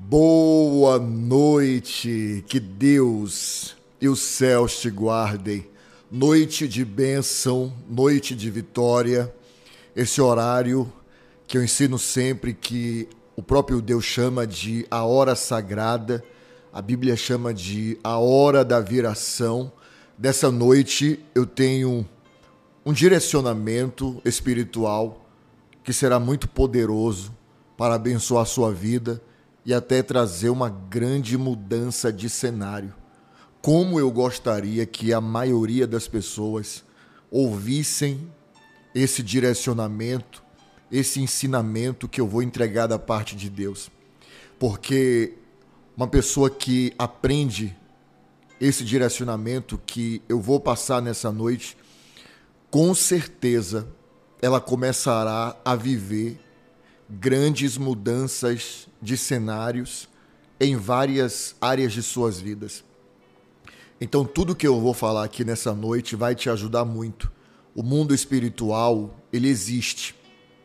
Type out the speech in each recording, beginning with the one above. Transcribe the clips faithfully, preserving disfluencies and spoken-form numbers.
Boa noite, que Deus e os céus te guardem. Noite de bênção, noite de vitória. Esse horário que eu ensino sempre, que o próprio Deus chama de a hora sagrada, a Bíblia chama de a hora da viração. Dessa noite eu tenho um direcionamento espiritual que será muito poderoso para abençoar a sua vida e até trazer uma grande mudança de cenário. Como eu gostaria que a maioria das pessoas ouvissem esse direcionamento, esse ensinamento que eu vou entregar da parte de Deus. Porque uma pessoa que aprende esse direcionamento que eu vou passar nessa noite, com certeza ela começará a viver grandes mudanças de cenários em várias áreas de suas vidas. Então, tudo que eu vou falar aqui nessa noite vai te ajudar muito. O mundo espiritual, ele existe.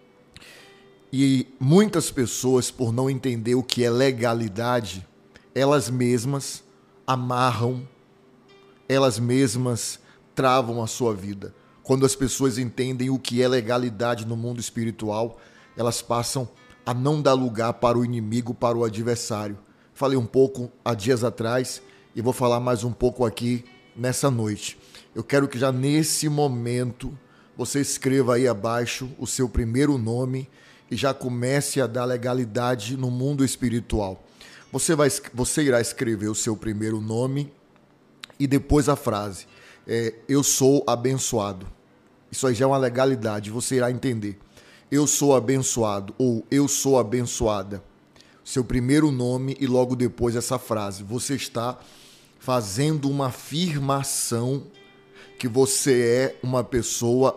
E muitas pessoas, por não entender o que é legalidade, elas mesmas amarram, elas mesmas travam a sua vida. Quando as pessoas entendem o que é legalidade no mundo espiritual, elas passam a não dar lugar para o inimigo, para o adversário. Falei um pouco há dias atrás e vou falar mais um pouco aqui nessa noite. Eu quero que já nesse momento você escreva aí abaixo o seu primeiro nome e já comece a dar legalidade no mundo espiritual. Você, vai, você irá escrever o seu primeiro nome e depois a frase. É, eu sou abençoado. Isso aí já é uma legalidade, você irá entender. Eu sou abençoado ou eu sou abençoada. Seu primeiro nome e logo depois essa frase. Você está fazendo uma afirmação que você é uma pessoa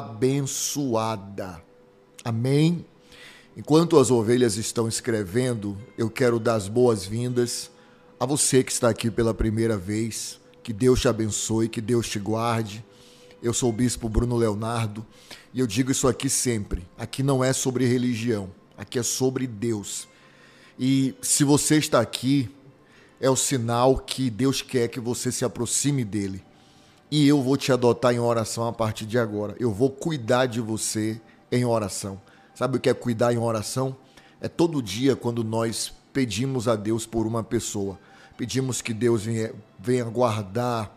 abençoada. Amém? Enquanto as ovelhas estão escrevendo, eu quero dar as boas-vindas a você que está aqui pela primeira vez. Que Deus te abençoe, que Deus te guarde. Eu sou o Bispo Bruno Leonardo e eu digo isso aqui sempre. Aqui não é sobre religião, aqui é sobre Deus. E se você está aqui, é o sinal que Deus quer que você se aproxime dele. E eu vou te adotar em oração a partir de agora. Eu vou cuidar de você em oração. Sabe o que é cuidar em oração? É todo dia quando nós pedimos a Deus por uma pessoa. Pedimos que Deus venha, venha guardar,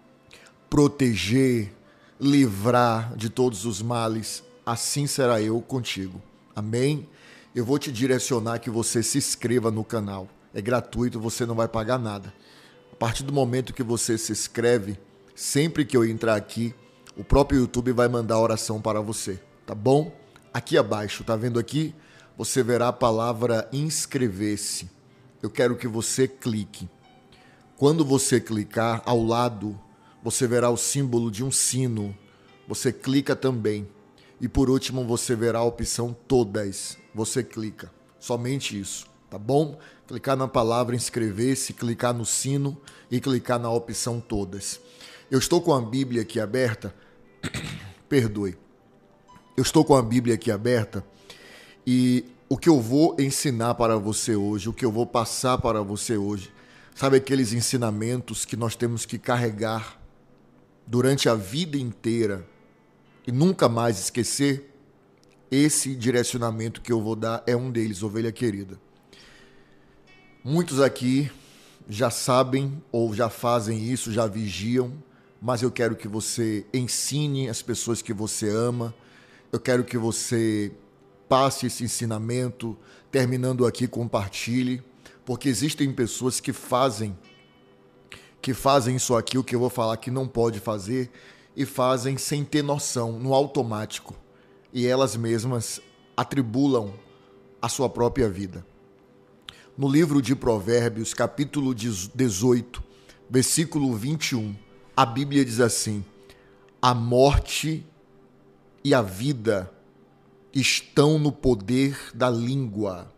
proteger, livrar de todos os males, assim será eu contigo. Amém? Eu vou te direcionar que você se inscreva no canal. É gratuito, você não vai pagar nada. A partir do momento que você se inscreve, sempre que eu entrar aqui, o próprio YouTube vai mandar oração para você, tá bom? Aqui abaixo, tá vendo aqui? Você verá a palavra inscrever-se. Eu quero que você clique. Quando você clicar, ao lado você verá o símbolo de um sino. Você clica também. E por último, você verá a opção todas. Você clica. Somente isso, tá bom? Clicar na palavra inscrever-se, clicar no sino e clicar na opção todas. Eu estou com a Bíblia aqui aberta. Perdoe. Eu estou com a Bíblia aqui aberta e o que eu vou ensinar para você hoje, o que eu vou passar para você hoje, sabe aqueles ensinamentos que nós temos que carregar durante a vida inteira e nunca mais esquecer? Esse direcionamento que eu vou dar é um deles, ovelha querida. Muitos aqui já sabem ou já fazem isso, já vigiam, mas eu quero que você ensine as pessoas que você ama, eu quero que você passe esse ensinamento, terminando aqui, compartilhe, porque existem pessoas que fazem que fazem isso aqui, o que eu vou falar que não pode fazer, e fazem sem ter noção, no automático. E elas mesmas atribulam a sua própria vida. No livro de Provérbios, capítulo dezoito, versículo vinte e um, a Bíblia diz assim: a morte e a vida estão no poder da língua.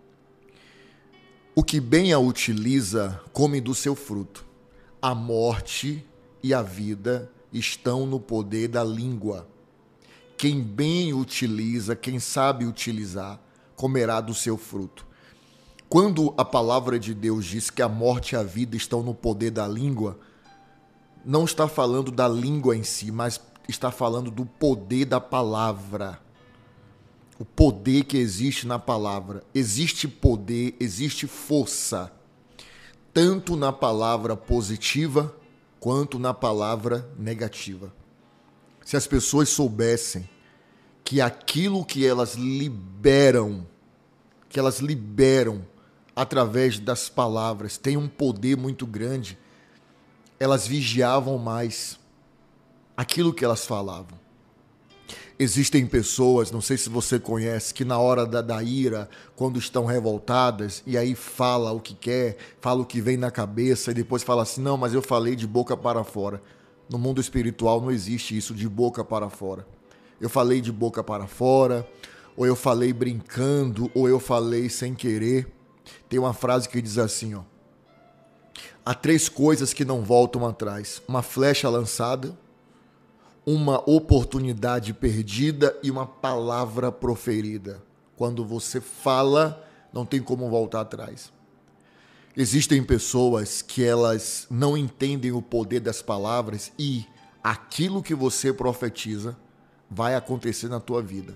O que bem a utiliza, come do seu fruto. A morte e a vida estão no poder da língua. Quem bem utiliza, quem sabe utilizar, comerá do seu fruto. Quando a palavra de Deus diz que a morte e a vida estão no poder da língua, não está falando da língua em si, mas está falando do poder da palavra. O poder que existe na palavra. Existe poder, existe força, tanto na palavra positiva quanto na palavra negativa. Se as pessoas soubessem que aquilo que elas liberam, que elas liberam através das palavras, tem um poder muito grande, elas vigiavam mais aquilo que elas falavam. Existem pessoas, não sei se você conhece, que na hora da, da ira, quando estão revoltadas, e aí fala o que quer, fala o que vem na cabeça, e depois fala assim, não, mas eu falei de boca para fora. No mundo espiritual não existe isso, de boca para fora. Eu falei de boca para fora, ou eu falei brincando, ou eu falei sem querer. Tem uma frase que diz assim, ó. Há três coisas que não voltam atrás. Uma flecha lançada, uma oportunidade perdida e uma palavra proferida. Quando você fala, não tem como voltar atrás. Existem pessoas que elas não entendem o poder das palavras e aquilo que você profetiza vai acontecer na tua vida.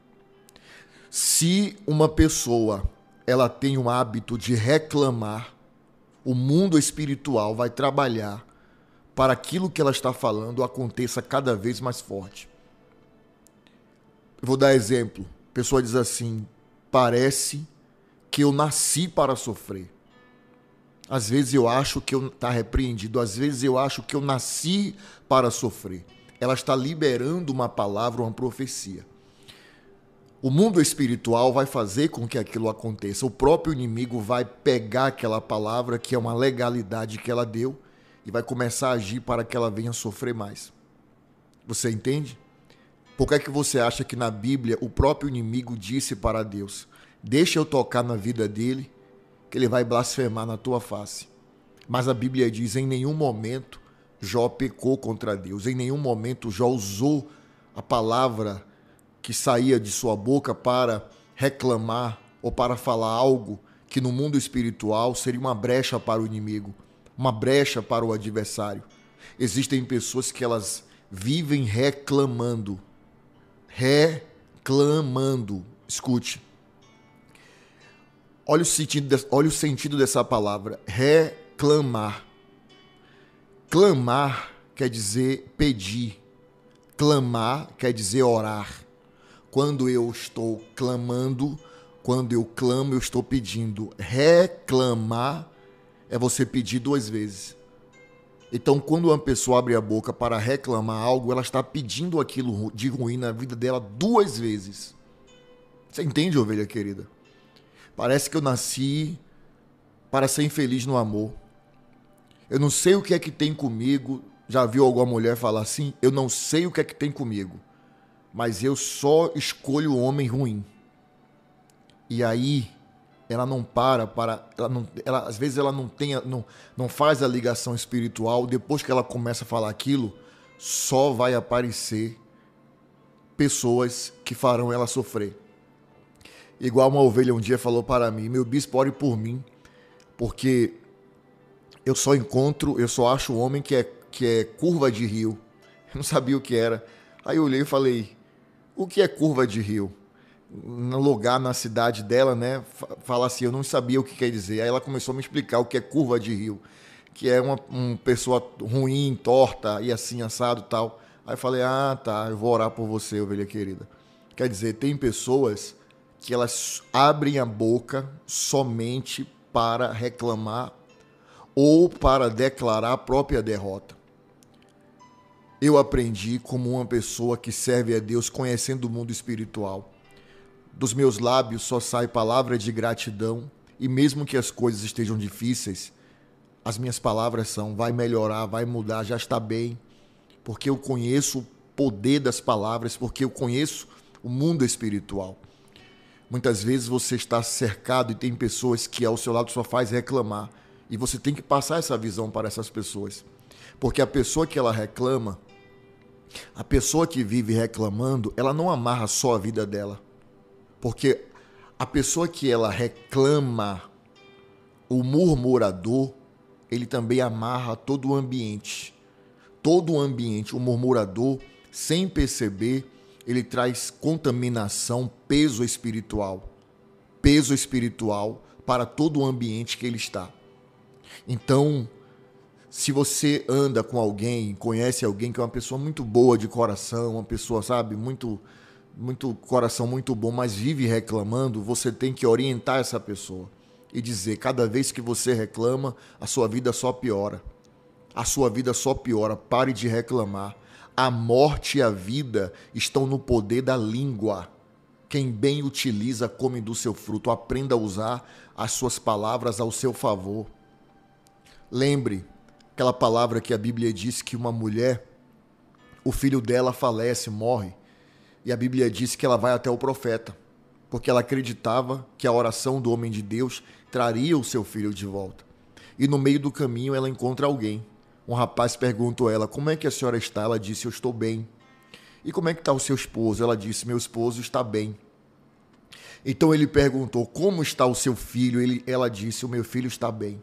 Se uma pessoa ela tem o hábito de reclamar, o mundo espiritual vai trabalhar para aquilo que ela está falando aconteça cada vez mais forte. Eu vou dar exemplo. A pessoa diz assim, parece que eu nasci para sofrer. Às vezes eu acho que eu está repreendido, às vezes eu acho que eu nasci para sofrer. Ela está liberando uma palavra, uma profecia. O mundo espiritual vai fazer com que aquilo aconteça. O próprio inimigo vai pegar aquela palavra, que é uma legalidade que ela deu, e vai começar a agir para que ela venha sofrer mais. Você entende? Por que é que você acha que na Bíblia o próprio inimigo disse para Deus, deixa eu tocar na vida dele, que ele vai blasfemar na tua face? Mas a Bíblia diz, em nenhum momento Jó pecou contra Deus, em nenhum momento Jó usou a palavra que saía de sua boca para reclamar ou para falar algo que no mundo espiritual seria uma brecha para o inimigo, uma brecha para o adversário. Existem pessoas que elas vivem reclamando, reclamando. Escute. Olha o sentido, olha o sentido dessa palavra, reclamar. Clamar quer dizer pedir. Clamar quer dizer orar. Quando eu estou clamando, quando eu clamo, eu estou pedindo. Reclamar é você pedir duas vezes. Então, quando uma pessoa abre a boca para reclamar algo, ela está pedindo aquilo de ruim na vida dela duas vezes. Você entende, ovelha querida? Parece que eu nasci para ser infeliz no amor. Eu não sei o que é que tem comigo. Já viu alguma mulher falar assim? Eu não sei o que é que tem comigo, mas eu só escolho o homem ruim. E aí, ela não para, para ela não, ela, às vezes ela não, tem, não, não faz a ligação espiritual. Depois que ela começa a falar aquilo, só vai aparecer pessoas que farão ela sofrer. Igual uma ovelha um dia falou para mim, meu bispo, ore por mim, porque eu só encontro, eu só acho o homem que é, que é curva de rio. Eu não sabia o que era. Aí eu olhei e falei, o que é curva de rio? No lugar, na cidade dela, né, fala assim, eu não sabia o que quer dizer. Aí ela começou a me explicar o que é curva de rio, que é uma, uma pessoa ruim, torta, e assim, assado e tal. Aí eu falei, ah, tá, eu vou orar por você, ovelha querida. Quer dizer, tem pessoas que elas abrem a boca somente para reclamar ou para declarar a própria derrota. Eu aprendi como uma pessoa que serve a Deus conhecendo o mundo espiritual. Dos meus lábios só sai palavra de gratidão e mesmo que as coisas estejam difíceis, as minhas palavras são, vai melhorar, vai mudar, já está bem, porque eu conheço o poder das palavras, porque eu conheço o mundo espiritual. Muitas vezes você está cercado e tem pessoas que ao seu lado só faz reclamar e você tem que passar essa visão para essas pessoas, porque a pessoa que ela reclama, a pessoa que vive reclamando, ela não amarra só a vida dela. Porque a pessoa que ela reclama, o murmurador, ele também amarra todo o ambiente. Todo o ambiente, o murmurador, sem perceber, ele traz contaminação, peso espiritual. Peso espiritual para todo o ambiente que ele está. Então, se você anda com alguém, conhece alguém que é uma pessoa muito boa de coração, uma pessoa, sabe, muito, muito coração muito bom, mas vive reclamando, você tem que orientar essa pessoa e dizer, cada vez que você reclama, a sua vida só piora. A sua vida só piora, pare de reclamar. A morte e a vida estão no poder da língua. Quem bem utiliza, come do seu fruto. Aprenda a usar as suas palavras ao seu favor. Lembre aquela palavra que a Bíblia diz que uma mulher, o filho dela falece, morre. E a Bíblia diz que ela vai até o profeta, porque ela acreditava que a oração do homem de Deus traria o seu filho de volta. E no meio do caminho ela encontra alguém. Um rapaz perguntou a ela, como é que a senhora está? Ela disse, eu estou bem. E como é que está o seu esposo? Ela disse, meu esposo está bem. Então ele perguntou, como está o seu filho? Ele, ela disse, o meu filho está bem.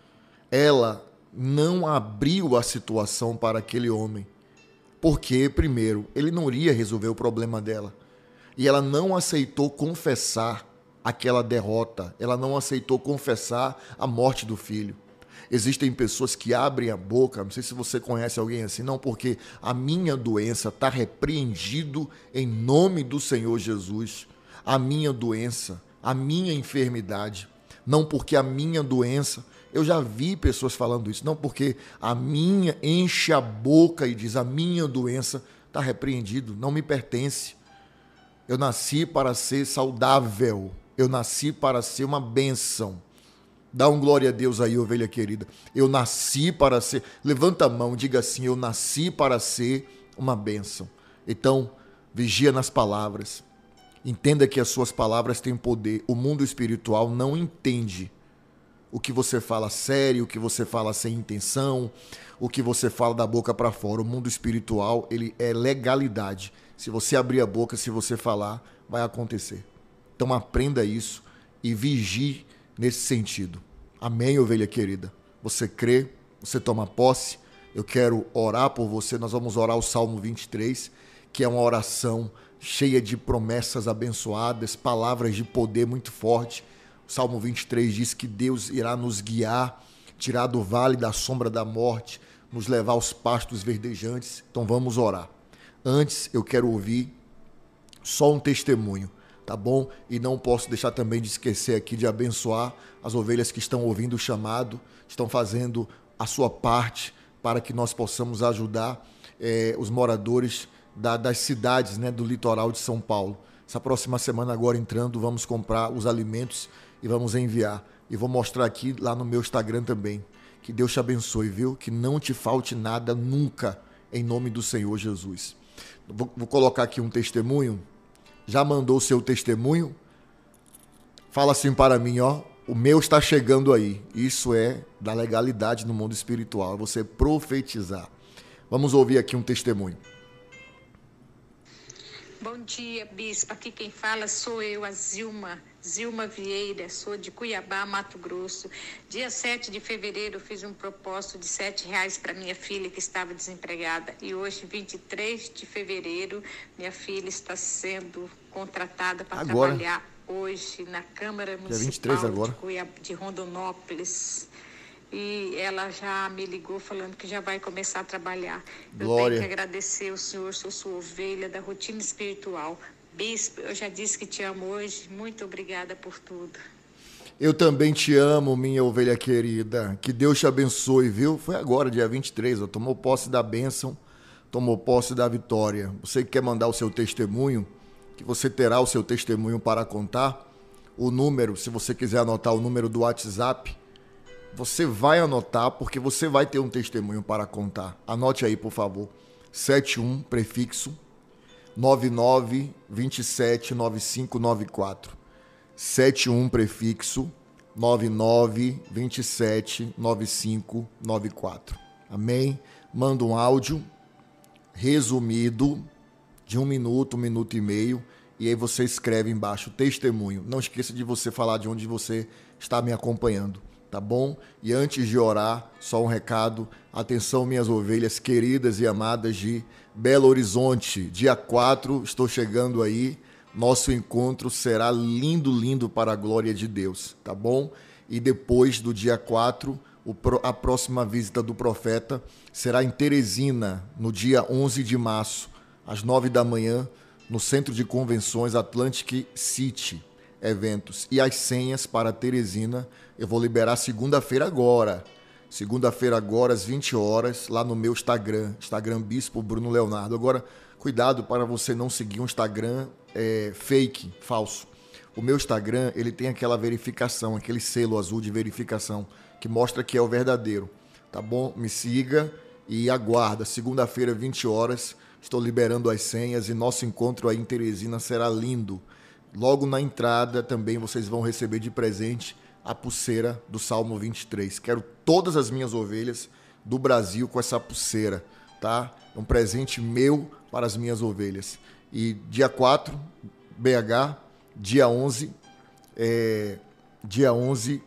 Ela não abriu a situação para aquele homem. Porque, primeiro, ele não iria resolver o problema dela. E ela não aceitou confessar aquela derrota. Ela não aceitou confessar a morte do filho. Existem pessoas que abrem a boca, não sei se você conhece alguém assim, não, porque a minha doença está repreendido em nome do Senhor Jesus. A minha doença, a minha enfermidade, não porque a minha doença, eu já vi pessoas falando isso, não porque a minha enche a boca e diz, a minha doença está repreendido, não me pertence. Eu nasci para ser saudável, eu nasci para ser uma bênção. Dá um glória a Deus aí, ovelha querida. Eu nasci para ser... Levanta a mão, diga assim, eu nasci para ser uma bênção. Então, vigia nas palavras. Entenda que as suas palavras têm poder. O mundo espiritual não entende o que você fala sério, o que você fala sem intenção, o que você fala da boca para fora. O mundo espiritual, ele é legalidade. Se você abrir a boca, se você falar, vai acontecer. Então, aprenda isso e vigie nesse sentido. Amém, ovelha querida? Você crê, você toma posse. Eu quero orar por você. Nós vamos orar o Salmo vinte e três, que é uma oração cheia de promessas abençoadas, palavras de poder muito forte. O Salmo vinte e três diz que Deus irá nos guiar, tirar do vale da sombra da morte, nos levar aos pastos verdejantes. Então vamos orar. Antes, eu quero ouvir só um testemunho, tá bom? E não posso deixar também de esquecer aqui de abençoar as ovelhas que estão ouvindo o chamado, estão fazendo a sua parte para que nós possamos ajudar eh, os moradores da, das cidades, né, do litoral de São Paulo. Essa próxima semana agora entrando, vamos comprar os alimentos e vamos enviar. E vou mostrar aqui lá no meu Instagram também. Que Deus te abençoe, viu? Que não te falte nada nunca, em nome do Senhor Jesus. Vou, vou colocar aqui um testemunho. Já mandou o seu testemunho? Fala assim para mim, ó, o meu está chegando aí. Isso é da legalidade no mundo espiritual, é você profetizar. Vamos ouvir aqui um testemunho. Bom dia, bispo. Aqui quem fala sou eu, a Zilma, Zilma Vieira, sou de Cuiabá, Mato Grosso. Dia sete de fevereiro eu fiz um propósito de sete reais para minha filha que estava desempregada. E hoje, vinte e três de fevereiro, minha filha está sendo contratada para trabalhar hoje na Câmara Municipal vinte e três agora. de, Cuiabá, de Rondonópolis. E ela já me ligou falando que já vai começar a trabalhar. Glória. Eu tenho que agradecer ao Senhor, sou sua ovelha da rotina espiritual. Bispo, eu já disse que te amo hoje. Muito obrigada por tudo. Eu também te amo, minha ovelha querida. Que Deus te abençoe, viu? Foi agora, dia vinte e três, ó, tomou posse da bênção, tomou posse da vitória. Você que quer mandar o seu testemunho, que você terá o seu testemunho para contar, o número, se você quiser anotar o número do WhatsApp, você vai anotar, porque você vai ter um testemunho para contar. Anote aí, por favor. setenta e um, prefixo, noventa e nove, vinte e sete, noventa e cinco, noventa e quatro. setenta e um, prefixo, noventa e nove, vinte e sete, noventa e cinco, noventa e quatro. Amém? Manda um áudio resumido de um minuto, um minuto e meio, e aí você escreve embaixo testemunho. Não esqueça de você falar de onde você está me acompanhando. tá bom? E antes de orar, só um recado. Atenção, minhas ovelhas queridas e amadas de Belo Horizonte. Dia quatro, estou chegando aí. Nosso encontro será lindo, lindo para a glória de Deus, tá bom? E depois do dia quatro, a próxima visita do profeta será em Teresina, no dia onze de março, às nove da manhã, no Centro de Convenções Atlantic City Eventos. E as senhas para Teresina eu vou liberar segunda-feira agora. Segunda-feira agora, às vinte horas, lá no meu Instagram, Instagram Bispo Bruno Leonardo. Agora, cuidado para você não seguir um Instagram é, fake, falso. O meu Instagram, ele tem aquela verificação, aquele selo azul de verificação, que mostra que é o verdadeiro, tá bom? Me siga e aguarda. Segunda-feira, vinte horas, estou liberando as senhas e nosso encontro aí em Teresina será lindo. Logo na entrada também vocês vão receber de presente a pulseira do Salmo vinte e três. Quero todas as minhas ovelhas do Brasil com essa pulseira, tá? É um presente meu para as minhas ovelhas. E dia quatro, B H, dia onze, é, dia onze,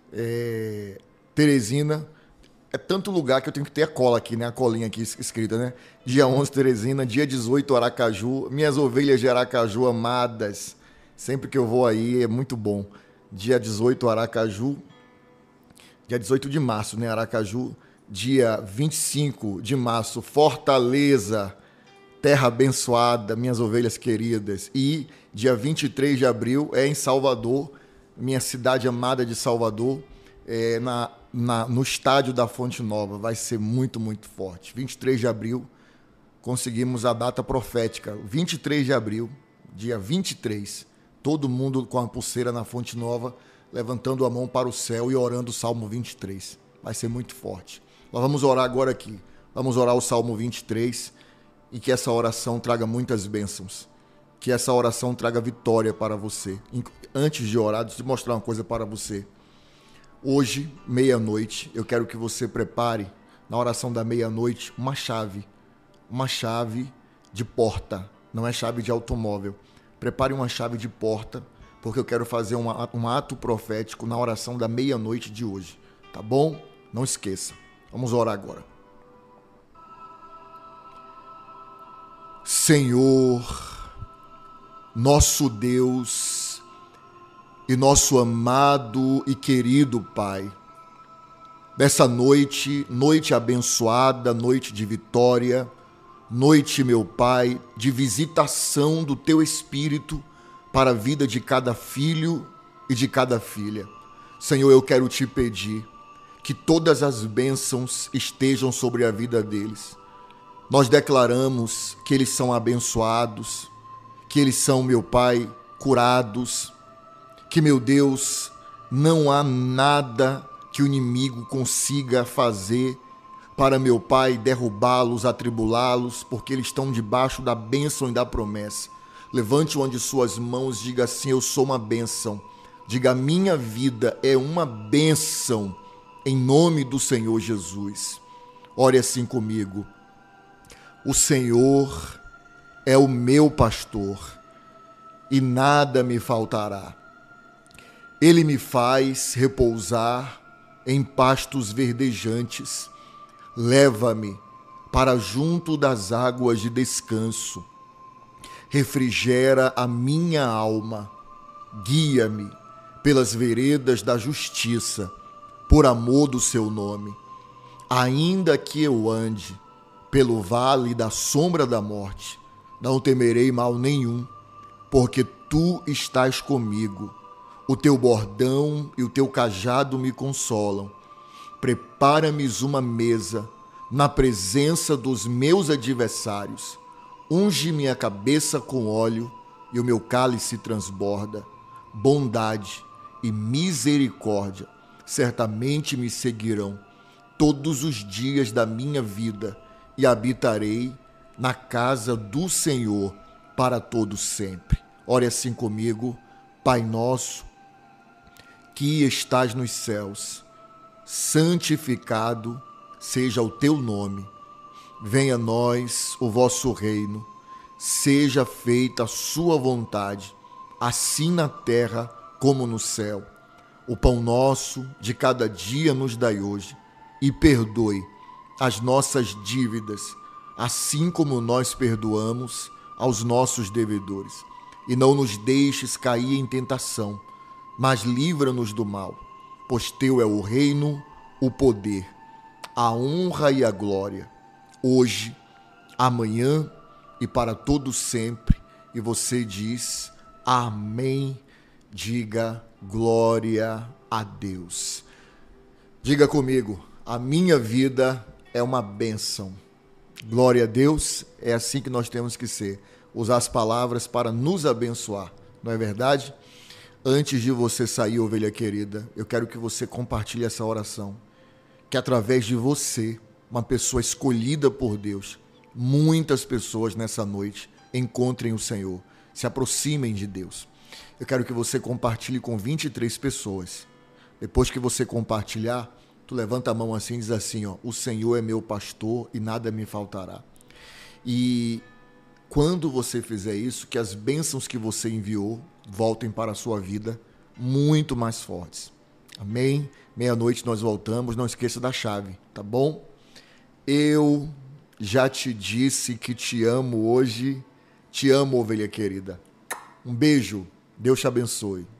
é, Teresina. É tanto lugar que eu tenho que ter a cola aqui, né? A colinha aqui escrita, né? Dia onze, Teresina. Dia dezoito, Aracaju. Minhas ovelhas de Aracaju amadas. Sempre que eu vou aí é muito bom. Dia dezoito, Aracaju. Dia dezoito de março, né? Aracaju. Dia vinte e cinco de março, Fortaleza. Terra abençoada, minhas ovelhas queridas. E dia vinte e três de abril é em Salvador, minha cidade amada de Salvador, é na, na, no estádio da Fonte Nova. Vai ser muito, muito forte. vinte e três de abril, conseguimos a data profética. vinte e três de abril, dia vinte e três, todo mundo com a pulseira na Fonte Nova, levantando a mão para o céu e orando o Salmo vinte e três. Vai ser muito forte. Nós vamos orar agora aqui. Vamos orar o Salmo vinte e três e que essa oração traga muitas bênçãos. Que essa oração traga vitória para você. Antes de orar, deixa eu mostrar uma coisa para você. Hoje, meia-noite, eu quero que você prepare, na oração da meia-noite, uma chave. Uma chave de porta, não é chave de automóvel. Prepare uma chave de porta, porque eu quero fazer um ato, um ato profético na oração da meia-noite de hoje. Tá bom? Não esqueça. Vamos orar agora. Senhor, nosso Deus e nosso amado e querido Pai, nessa noite, noite abençoada, noite de vitória, noite, meu Pai, de visitação do Teu Espírito para a vida de cada filho e de cada filha. Senhor, eu quero Te pedir que todas as bênçãos estejam sobre a vida deles. Nós declaramos que eles são abençoados, que eles são, meu Pai, curados, que, meu Deus, não há nada que o inimigo consiga fazer para, meu Pai, derrubá-los, atribulá-los, porque eles estão debaixo da bênção e da promessa. Levante uma de suas mãos, diga assim: eu sou uma bênção. Diga: a minha vida é uma bênção, em nome do Senhor Jesus. Ore assim comigo. O Senhor é o meu pastor e nada me faltará. Ele me faz repousar em pastos verdejantes. Leva-me para junto das águas de descanso. Refrigera a minha alma. Guia-me pelas veredas da justiça, por amor do seu nome. Ainda que eu ande pelo vale da sombra da morte, não temerei mal nenhum, porque tu estás comigo. O teu bordão e o teu cajado me consolam. Prepara-me uma mesa na presença dos meus adversários. Unge minha cabeça com óleo e o meu cálice transborda. Bondade e misericórdia certamente me seguirão todos os dias da minha vida, e habitarei na casa do Senhor para todo sempre. Ore assim comigo. Pai nosso, que estás nos céus, santificado seja o teu nome. Venha a nós o vosso reino. Seja feita a sua vontade, assim na terra como no céu. O pão nosso de cada dia nos dai hoje, e perdoe as nossas dívidas, assim como nós perdoamos aos nossos devedores. E não nos deixes cair em tentação, mas livra-nos do mal, pois teu é o reino, o poder, a honra e a glória, hoje, amanhã e para todo sempre. E você diz amém. Diga glória a Deus. Diga comigo, a minha vida é uma bênção. Glória a Deus, é assim que nós temos que ser. Usar as palavras para nos abençoar, não é verdade? Antes de você sair, ovelha querida, eu quero que você compartilhe essa oração. Que através de você, uma pessoa escolhida por Deus, muitas pessoas nessa noite encontrem o Senhor, se aproximem de Deus. Eu quero que você compartilhe com vinte e três pessoas. Depois que você compartilhar, tu levanta a mão assim e diz assim, ó, o Senhor é meu pastor e nada me faltará. E quando você fizer isso, que as bênçãos que você enviou voltem para a sua vida muito mais fortes. Amém? Meia-noite nós voltamos, não esqueça da chave, tá bom? Eu já te disse que te amo hoje. Te amo, ovelha querida. Um beijo. Deus te abençoe.